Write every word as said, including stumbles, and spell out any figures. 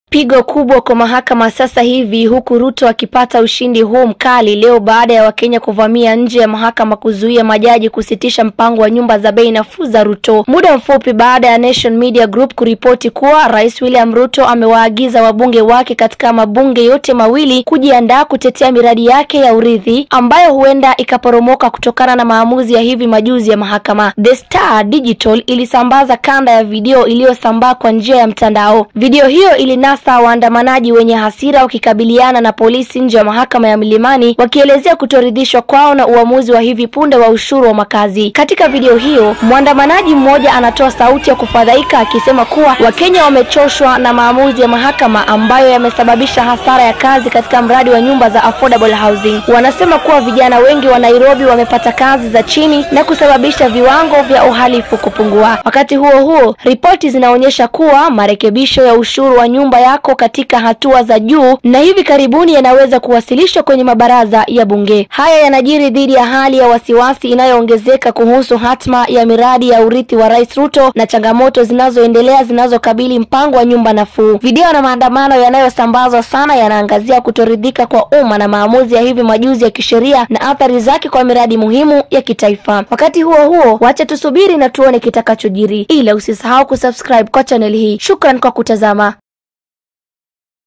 Pigo kubwa kwa mahakama sasa hivi, huku Ruto akipata ushindi huu mkali leo baada ya Wakenya kuvamia nje ya mahakama kuzuia majaji kusitisha mpango wa nyumba za bei nafuu za Ruto. Muda mfupi baada ya Nation Media Group kuripoti kuwa Rais William Ruto amewaagiza wabunge wake katika mabunge yote mawili kujiandaa kutetea miradi yake ya urithi ambayo huenda ikaporomoka kutokana na maamuzi ya hivi majuzi ya mahakama. The Star Digital ilisambaza kanda ya video iliyosambaa kwa njia ya mtandao. Video hiyo ilinasa waandamanaji wenye hasira wakikabiliana na polisi nje ya mahakama ya Milimani wakielezea kutoridhishwa kwao na uamuzi wa hivi punde wa ushuru wa makazi. Katika video hiyo, mwandamanaji mmoja anatoa sauti ya kufadhaika akisema kuwa Wakenya wamechoshwa na maamuzi ya mahakama ambayo yamesababisha hasara ya kazi katika mradi wa nyumba za affordable housing. Wanasema kuwa vijana wengi wa Nairobi wamepata kazi za chini na kusababisha viwango vya uhalifu kupungua. Wakati huo huo, ripoti zinaonyesha kuwa marekebisho ya ushuru wa nyumba yako katika hatua za juu na hivi karibuni yanaweza kuwasilishwa kwenye mabaraza ya bunge. Haya yanajiri dhidi ya hali ya wasiwasi inayoongezeka kuhusu hatma ya miradi ya urithi wa Rais Ruto na changamoto zinazoendelea zinazokabili mpango wa nyumba nafuu. Video na maandamano yanayosambazwa sana yanaangazia kutoridhika kwa umma na maamuzi ya hivi majuzi ya kisheria na athari zake kwa miradi muhimu ya kitaifa. Wakati huo huo, wacha tusubiri na tuone kitakachojiri. Ila usisahau kusubscribe kwa channel hii. Shukran kwa kutazama.